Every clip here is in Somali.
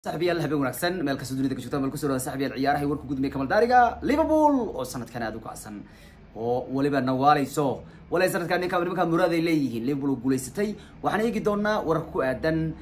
صاحبي الله بيقول أحسن ملك سوداني ذاك شوطان ملك سوداني صاحبي العيار ورك جود ميكمل دارجا ليفربول وسنة كان هذوك أحسن وليبا نوالي سو ولا سنة كان نكمل مراد إليه ليفربول جوليستي وحنا يجي دونا وركو أدن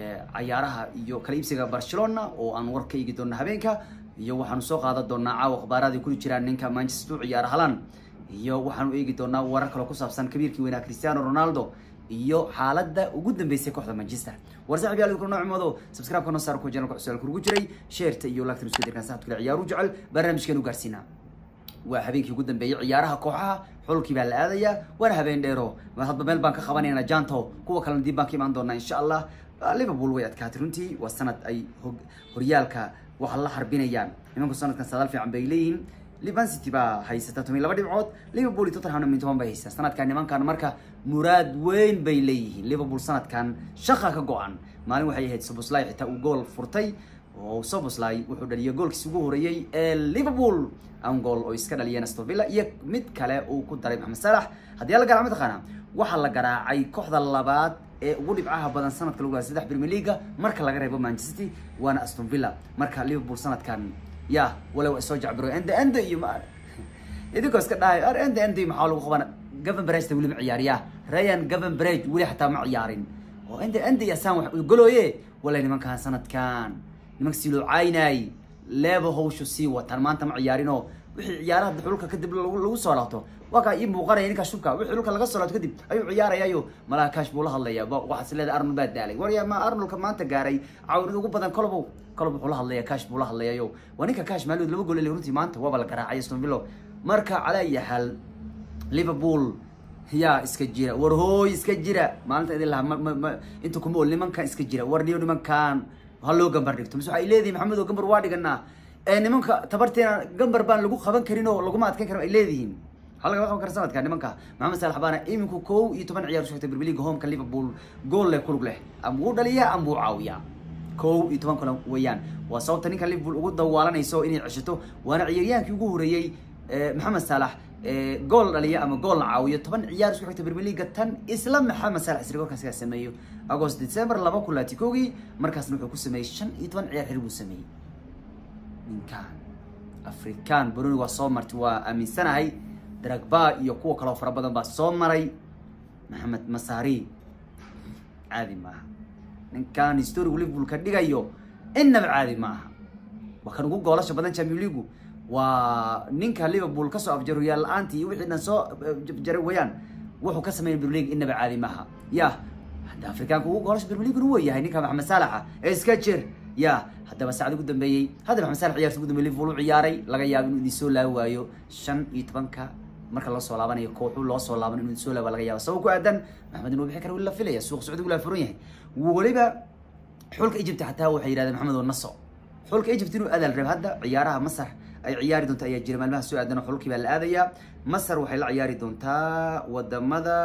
عيارها يو كليبسيغا برشلونة وأن ورك يجي دونا هبينكا يو وحنا سوق هذا دونا عاو أخبارات يكون جيران نينكا مانشستر عيار هلان يو وحنا يجي دونا ورك لو كوساب سن كبير كوينا كريستيانو رونالدو iyo xaaladda ugu dambeysay kooxda Manchester warsaxbi aad ku noocmado subscribe kana saar ku channelka cusub ku jiray share iyo like isku dirkan saacad kale ciyaaru jecel barnaamijkan u gaarsiina waa habeenkii ugu dambeeyay ciyaaraha kooxaha xulkii baa la aadaya war habeen dheero hadba meel baan ka qabanayna janto kuwa kale dib baan ka iman doona insha Allah Liverpool way adkaatay runtii waa sanad ay horyaalka waxa la xarbinayaan nimanku sanadkan sadaal fiican bay leeyihiin Liverpool City baa haysata 12 dhibcood Liverpool iyo Tottenham min toban bay haysata sanadkan nimankan marka muraad weyn bay leeyihiin Liverpool sanadkan shaqa ka go'an maalin waxay ahayd Szoboszlai xitaa uu gool furtay oo Szoboszlai wuxuu dhaliyay goolkiisa ugu horeeyay ee Liverpool aan gool oo iska dhaliyay Aston Villa iyo mid kale uu ku daray Mohamed Salah hadii la garaacay mid qana waxa la garaacay kooxda labaad ee ugu dhibcaha badan sanadka lagu leeyahay 3 Premier League marka laga reebo Manchester City waana Aston Villa marka Liverpool sanadkan يا ولا سوجع برو عند يما إذا كوس كده عند محاولة خبنا جافن بريج تقول معيارية ريان جافن بريج ولا حتى معيارين وعند يا سامح يقولوا إيه ولا نمان كان سنة كان نمان سيلو عيناي لا بهو شو سوى ترى أنت معيارينه وعيارات بحلوك كدب لو صلاته وكا يبغى غير يعني كشوكا وحلوك لقى صلاة كدب أيو عيار أيو ملا كاش بوله الله يا واحد سلاد أرنو بعد دالي وريا ما أرنو كمان تجاري عاود يقول بدن كلبو بوله الله يا كاش بوله الله يا ونيكا كاش مالود لو بقول اللي هو ما أنت وابلا كراعي يستون فيلو مركا على أي حال ليفربول هي إسكجيرة ورهو إسكجيرة ما أنت إذا لا ما أنتوا كم اللي من كان إسكجيرة ورنيو من كان هلو جنبر نكتم سو إلهي محمد وجنبر وادي قلنا nimanka tabarteena gambar baan lagu qaban karin oo lagu ma adkaan karo ay leedihiin hal laga qaban karsan adkaan nimanka Mohamed Salah baana iminku 12 ciyaar soo Premier League home ka Liverpool gool leh kulug leh am uu dhaliya am uu caawiya 12 kala weeyaan waa sababta ninka Liverpool ugu dawaalanayso inay ceshato waana ciyaaryahankii ugu horeeyay Mohamed Salah gool dhaliya ama gool caawiyo 10 ciyaar soo xigta Premier League tan isla Mohamed Salah isrigoorkaas ka sameeyo August December 2022 markaasna wuxuu ku sameeyay 15 ciyaar xiriir buu sameeyay كان أفريقيان بروني وصومرت وأمين سنة هاي درجبا يقوى كلام فربنا بس صومري محمد مساري عادي معها إن كان يستوري وليفربول كديجا يو إنما عادي معها وكانوا يقولوا قالش بدن شامبيون ليجو ونينك ليفربول كسو أفجروا يا الأنتي وحنا سو جروا ويان وحو كسمين برليج إنما عادي معها يا هذا أفريقيان يقولوا قالش برليج هو يا هنيك محمد صلاح إسكتشر يا هذا بس عاد قدام بيجي هذا محمد صلاح عيار قدام ليفربول عياري لقى يا بنو ديسول لا وايو شن يتبنكا مركل الله صلى الله عليه كوحو الله صلى الله عليه بنو ديسول ولا يا سوق عدن محمد بن بحكر ولا فيليا سوق سعودي ولا فرونيه وليبا حولك ايجيبت حتى هو حيراد محمد والنصر حولك ايجيبت انه اذى الرب هذا عيارها مصر اي عياري دونتا اي جرمال ما سو عدن حولك بالاديا مصر وحي عياري دونتا ودمدا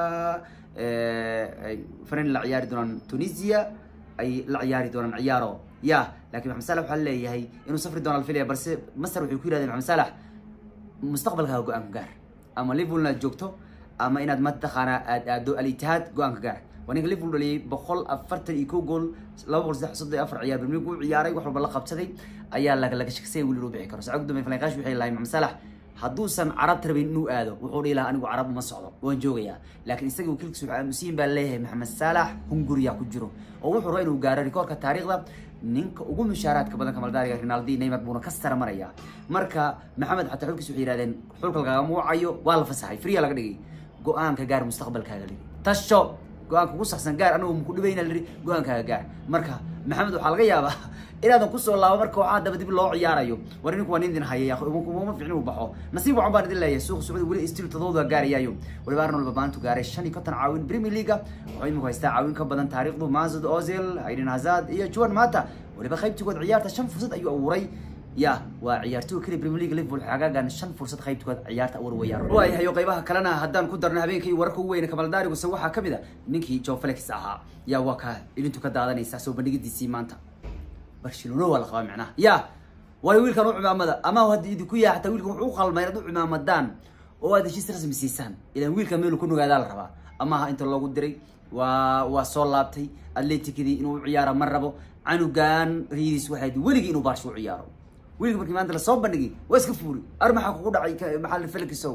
فرن العياري دون تونسيا اي العياري دون عيارو يا لكن محمد صلاح وحل هي إنه سفر دون الفيليا بس مصر وحكي هذا محمد صلاح مستقبلها جوان جار أما ليفربول نجوكتو أما إن ما تخانا الاتحاد جوان جار ونيك ليفربول اللي بخل أفرت يكو جول لو بقول زح صدق أفر عيار بنيجو عياري وحرب الله قبضتي أيال لك شخصية واللي ربعي كرس عقده من فلانكاش وحي الله محمد صلاح حدوسا عرب تربي إنه هذا وحول إلى أنه عرب مصعد وانجويا لكن يستجوا كل سوء مسيم بالله محمد صلاح هنغوريا كجرو أو وحول إنه جار ريكور كتاريخ ده نينك ugu mushaaraadka badan kamal daariga Ronaldo Neymar buuna ka sar maraya marka Maxamed xataa xulkiisu xiiraadeen xulka laga muucayo waa la fasaxay free laga dhigay go'aanka gaar mustaqbalkaaga ligi tasho go'aanka ugu saxsan gaar anagu ku dhibayna go'aankaaga gaar marka Maxamed waxa laga yaabaa inaadan ku soo laabo marka waxa daba dib loo ciyaarayo war ninku waan idin hayay uma fiicno u baxo nasiib waxaan baan idin leeyahay suuq Sacuudi wali istil tadooda gaarayayo wali Arnold babaantu gaaray 5 konton caawin Premier League oo imika haysta caawin ka badan taariikhdu Mesut Ozil Eden Hazard iyo Juan Mata wali ba qaybtigood ciyaarta 5 fursad ayuu abuuray يا وعيارتو كلي بريمير ليج ليفربول حقاقا شن فرصة خيبتكود عيارتا أول ويار واي هيو قيبها كلنا هدان كدرنا هبينكي وركو وين كمال داري وسوحها كبدا نينكي جو فليكس أها يا واكا اللي انتو كداداني ساسو بنيجي دي سي مانتا برشلونة ولا قوام معنا يا ويل كانوا عمامدا أما هو هدي كويا حتى ويل كانوا عقل ما يردوا عمامدان وهذا شيء سرس مسيسان إذا ويل كانوا كانوا قاعد على الربا أما ها أنت الله قدري وصولاتي اللي تكذي إنه عيارة مرة canugan riidis waxay weligi inuu Barca u ciyaaro weligi markii maanta la soo bandhigay waa iska fuuri armaxa ku dhacay maxal Felix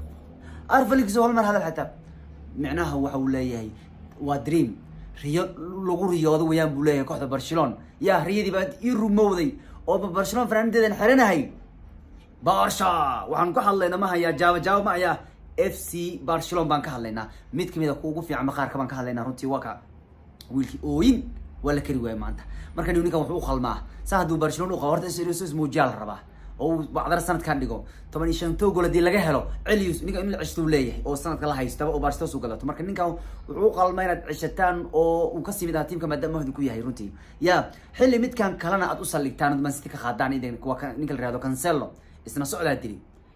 hal mar hadal xataa macnaha waxa uu leeyahay waa dream riyo lagu riyoodo wayaan buu leeyahay kooxda Barcelona yaa riyadii baad ii rumowday oo Barcelona fanaandeedan xiranahay Barca waxaan ku hadlaynaa ma haya jawaab ma haya FC Barcelona baan ka hadlaynaa mid kamid ah ugu fiican maqaarka baan ka hadlaynaa runtii waa ka wiilkii ooyin wala kari way maanta marka ninkan wuxuu qalmaa saadu Barcelona oo qorta serious muujal raba oo bacdar sanadkan dhigo 15 gool hadii laga helo Elius ninka in la cishto leeyahay oo sanadka la haysto oo Barcelona soo galato marka ninkan wuxuu qalmaa inaad cishataan oo uu ka simid tiimka maadaama uu ku yahay runtii ya xilli midkan kalena aad u saligtaan Man City ka qaadaan idin ninka la raado Cancelo isna socdaa diri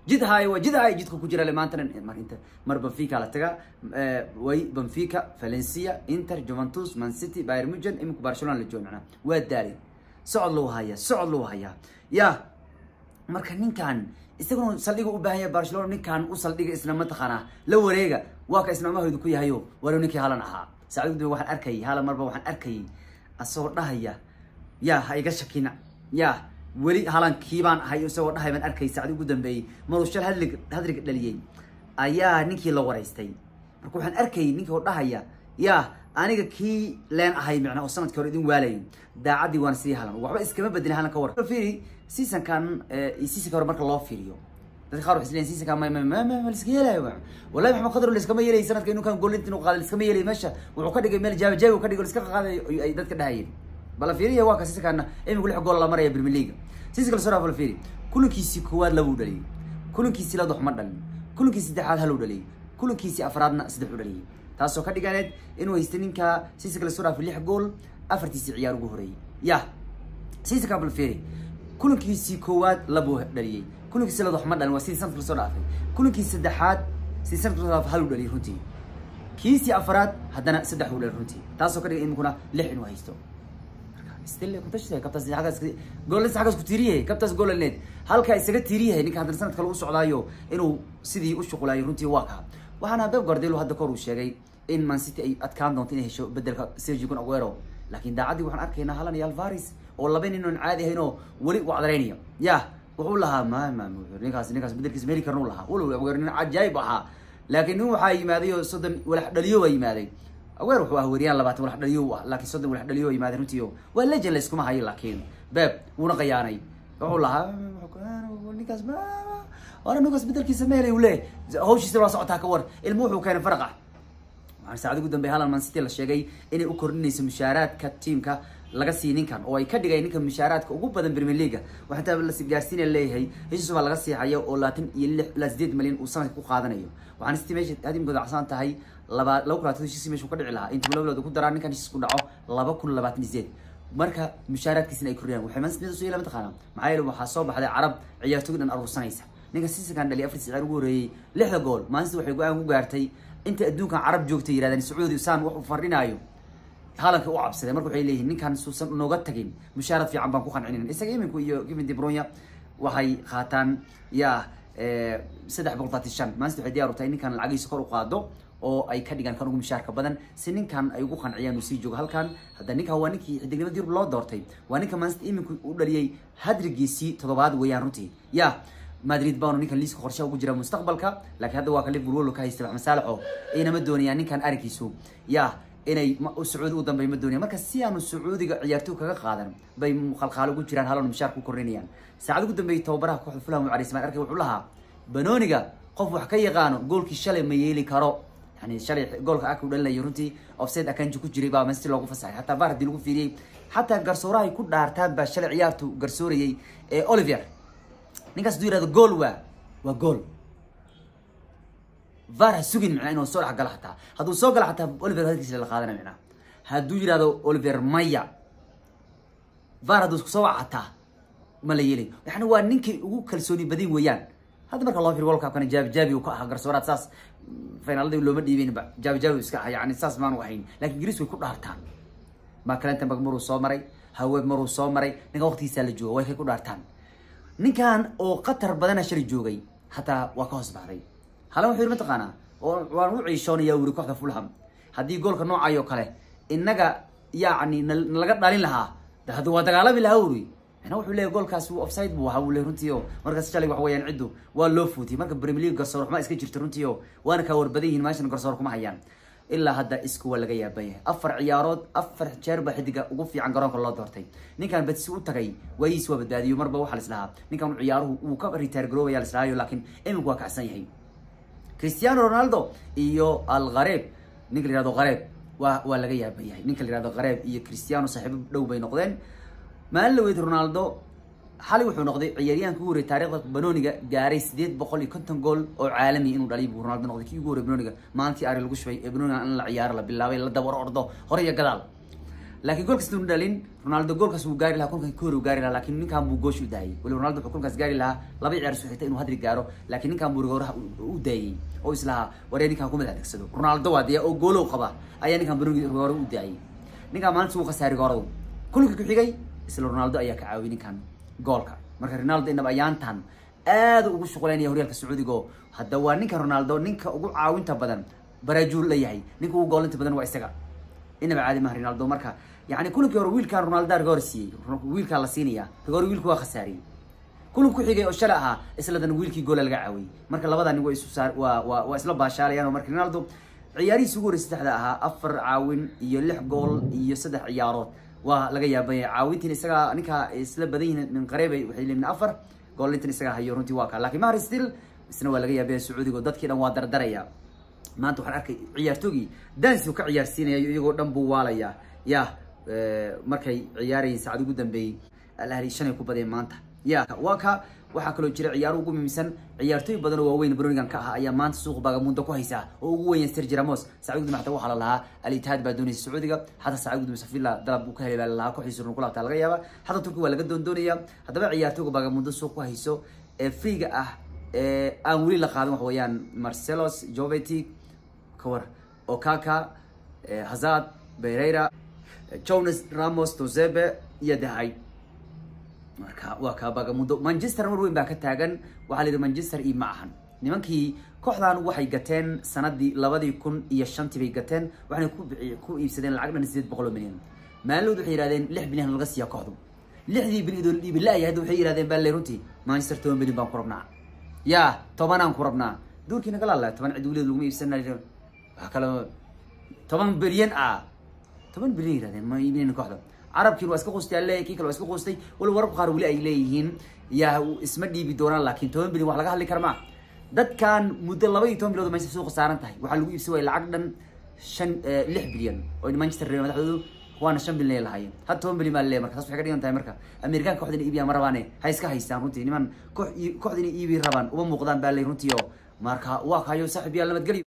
jidka ku jira maanta mar Benfica la taga way Benfica Valencia Inter Juventus Man City Bayern Munich imku Barcelona la joogna waa daali socod loo haya ya marka ninkan isagoo saldhiga u baahan yahay Barcelona ninkan u saldhiga isna ma taqana la wareega waa ka isna ma hooyadu ku yahayo waro ninkii halan ahaa saacadu waxaan arkay halan marba waxaan arkay asoo dhahaya ya ha iga shakina ya weli halan kiibaan ahay isagoo dhahay baan arkay saacadu ugu dambeeyay maruu shal hadriga dhaliyay ayaa ninkii la wareystay marka waxaan arkay ninkii oo dhahaya ya aniga kii leen ahay macna oo sanadkii hore idin waalay daacadii waan sii halan waxba iskama beddelin halan ka war fiiri season kan hore marka loo fiiriyo dadka qaar waxay season kan ma iska yeelay wallahi maxamed qadar la iskama yeelay sanadka inuu kan gool intuu qaad iskama yeelay meesha wuxuu ka dhigay meel jawaab ka dhigay iska qaaday ay dadka dhahayeen bala fiiriya waa ka season kan iminku lix gool la maray Premier League season kale soo bala fiiri kulankiisi koowaad lagu dhaliyay kulankiisi la doxma dhalin kulankiisi saddexaad hal u dhaliyay kulankiisi afraadna saddex u dhaliyay taasoo ka dhiganeed inuu haysto ninka season kale soo dhaafay 6 gool afartiisi ciyaar ugu horeeyay ya season kale fiiri kulankiisi koowaad labo dhaliyay kulankiisi la doxma dhalin waa season kale soo dhaafay kulankiisi saddexaad season kale soo dhaafay hal u dhaliyay runtii kiisi afraad haddana saddex u dhaliyay runtii taasoo ka dhigay imikuna 6 inuu haysto still ku tashay kabtaas xagaas ku tiiriyay kabtaas goolneed halka isaga tiiriyay ninka hadda sanad kale u socdaayo inuu sidii u shaqulayo runtii waa ka waxaana Pep Guardiola hadda kor u sheegay in Man City ay adkaan doonto inay hesho bedelka Sergio Aguero laakiin daacadii waxaan arkaynaa Haaland iyo Alvarez oo laba nin oo caadi ahayn oo wali u cadareynaya ya wuxuu lahaa ma ninkaas bedelkiisa meeli karnuu lahaa walow Aguero nin cajaayib ahaa laakiin nin waxa yimaaday oo sodan walax dhaliyo waa yimaaday Aguero wuxuu ahwariyaan 20 walax dhaliyo laakiin sodan walax dhaliyo yimaaday runtii waa legend iskuma hayo laakiin Pep wuuna qayaanay wuxuu lahaa ninkaas ma أنا نقص بدل كيس مالي ولا هوش يصير صعتها كور الموح وكان فرقة عن سعد قدام بهالا مان سيتي للشيء إني أكرني مشارات كتيم كا لقسي نكان أو يكدي جاي نكان مشارات وجوب بدن بريمير ليجا وحتى بس جالسين اللي هي هيش سوى لقسي حياة ولاتن يلح لازديد مليون وصانع كوخادنا يو وعن استماج هذه مقدر عصان تهاي لو كرات شيء سمش وكرر لها أنت لو دكتور دراني كان يسكون دعوة لبا كل لبات نزيد مركا مشارات كيسنا يكررين وحمان سميت سوي لما تخانم معايا لو حاسوب هذا عرب عيارتونا أربع سنين ninka City kan dhali 4 ciyaar ugu horeeyay 6 gool maanta waxay go'aan ku gaartay inta adduunka Arab joogtay yiraahdaan Sacuudi saan wax u farinayo halanka u cabsaday markuu waxay leeyihiin ninkan suusan nooga tagin mushaarad fiican baan ku qancinin isaga iminku iyo Kevin De Bruyne waxay qaataan ya 335 maanta waxay diyaar u tahay ninkan lacagiisa kor u qaado oo ay ka dhigan kan ugu mushaarka badan si ninkan ay ugu qanciyaan uu sii joogo halkan hadda ninka waa ninkii xidignimada Yurub loo doortay waa ninka maanta iminku u dhaliyay hadrigiisii toddobaad weeyaan runtii ya مدريد بانو نيكان ليسك خرشة وجرا مستقبلك لكن هذا واقع ليفربول ولو كهيستبع مسالحه إيه نمدوني يعني كان أركيسو يا إني السعودي قدام بيمدوني مركز سيانو السعودي عيارتو كقادم بيم خلخالو وجران هالون مشاركو كورينيان ساعدوا قدام بيتوبرها كحول فلهم وعريس ما أركي وحولها بنونيجا قفوا حكاية غانو جول كشلي ميلي كارو يعني شلي جول كأكل ولا يورنتي أوفسيد أكن جو كجري بقى مستر لوقو فسح حتى فارد دلوقو فيري حتى جرسورا يكون دارتان بشلي عيارتو جرسوري أوليفير ninkaas duu yiraahdo gool waa gool VAR sugin macna inuu soo xagal xataa haduu soo gal xataa Oliver hadkiisa la qaadana macna haduu yiraahdo Oliver maya VAR haduu soo wacata ma la yeelay waxna waa ninkii ugu kalsooni badin weeyaan hadda marka loo fiir World Cup kana jaabi uu ka ah garsooraad saas finaalada looma dhiibin ba jaabi iska yaani saas maan wahayn laakiin Greece way ku dhaartaan ma kalanta magmuru soo maray haweed maru soo maray ninka waqtigiisa la joogo way ku dhaartaan ninkan oo qatar badan shir joogay hatta waa ka hoos baxday hala wuxuu ma taqaana oo waan u ciishoonaya wuri kooxda Fulham hadii goolka noocayo kale inaga yaani laga dhalin lahaa هذا هو دقالة بالهوري أنا وحول لي جول كاس أوفسايد بو حول لي رنتيو مركز شالي وحويان عدو واللوفوتي مركز بريمير قصور ما إسكت جرت رنتيو وأنا كور بديه ماشي قصوركم حيان إلا هذا إسكو ولا جاي بيه أفر عيارات أفر شرب حدقة وقفي عن قرانك الله دارتي نين كان بتسوق تجي ويسوى بدادي ومربى وحل سلاها نين كان عياره وكبر ريتيرجرو يا سلاها لكن إم واقع سيء كريستيانو رونالدو إيو الغريب نقل هذا غريب ولا جاي بيه نقل هذا غريب إيه كريستيانو صاحب لو بين نقدين ما لو رونالدو حالي وحنا نقضي عياريان كوري تاريخ بنونيجا جاري سديد بقولي كنتن جول أو عالمي إنه دليل رونالدو نقضي كي كوري بنونيجا ما أنتي أري لقوش في بنونيجا أن العيار لا بالله ولا دور أرضه هرية قدال لكن جول كستون دالين رونالدو جول كسو جاري لها كون كوري وجاري لها لكن نين كان بوجوش وداي ولا رونالدو حكون كاس جاري لها لا بيعرف حتى إنه هدري جارو لكن نين كان بورجورها وداي أو إسلها وريني كان كومد هذاك سدو رونالدو هذا أو جولو خبا أياني كان بورجور وداي نين كان مان سوق خساري جارو كل كحيجي إسلا رونالدو أياك عاوين كان جولك marka Ronaldo inaba ayaantan aad ugu shaqeynaya horyaalka Sacuudiga hadda waa ninka Ronaldo ninka ugu caawinta badan Brazil leeyahay ninka ugu goolinta badan waa isaga inaba caadi ma Ronaldo marka yaani kulanka hore wiilka Ronaldo goorsiiyay wiilka la siinaya goor wiilku waa khasaariyay kulanku xigay oo shalay aha isla dan wiilkii gool laga caawiyay marka labadan way isu saar waa isla baashaalayaan marka Ronaldo ciyaarihiisa ugu horeysay saddexda aha 4 caawin iyo 6 gool iyo 3 ciyaarood laga yaabay caawintiin isaga ninka isla badayeen min qareebay waxay leeyihiin 4 gool inta isaga hayo runtii waa ka laakiin ma still isna waa laga yaabay Sacuudiga dadkii dhan waa dardaraya maanta waxaan arkay ciyaartooyii dansi ka ciyaarsiinaya iyagoo dhan buu waalaya markay ciyaarayeen saacad ugu dambeeyay Al-Ahli shan ku badeen maanta waa ka waxa kale oo jira ciyaar ugu muhiimsan ciyaartooy badan oo waaweyn Brunigan ka ah ayaa maanta suuq bagamundo ku haysa oo ugu weyn Sergio Ramos Sacuudi maxta waxa la lahaa Al-Ittihad baa doonayay Sacuudiga hada Sacuudi Musafila dalab uu ka helay la ku xiiso ku laabta laga yaaba hada Turkiga waa laga doonaya hadaba ciyaartooyga bagamundo suuq ku hayso ee fiiga ah aan wali la qaadan wax weeyaan Marcelos Jovetic kawar Okaka Hazard Pereira Jonas Ramos Tozebe iyo Dahay marka waa ka bagamundo Manchester weyn baa ka taagan waxa la Manchester iyo maahan nimankii kooxdan waxay gateen sanadii 2005 bay gateen waxay ku iibsadeen lacag dhan 800 milyan maaloodu waxay yiraahdeen 6 bilyan laga siiyo kooxdu 6 bilyan dhiib la yahay waxay yiraahdeen baa leeruntii Manchester 10 bilyan baan ku rabnaa 10 aan ku rabnaa duurkiina kala la 10 cid waliba lagu iibsanayo waxa kale 10 bilyan 10 bilyan yiraahdeen ma iibinayna kooxda عربكي واسكو قوستي عليه كي كلا واسكو قوستي ولا ورق قار ولي ايليهين يا اسم ديبي دوران لكن توين بلي wax laga hadli karma dad kan muddo 12 bilood ma suuq saaran tahay waxa lagu iibsay lacag dhan 6 bilyan oo Manchester Real madaxdoodu waana 5 bilyan lahaayeen had 10 bilyan ma leeyahay marka taas waxay ka dhigan tahay marka American kooxdina iibiya marabaane hay iska haystaan runtii niman kooxdina iibi rabaan uma muuqdaan baa leeyahay runtii marka waa kayo saaxiib yaa la madgaliyo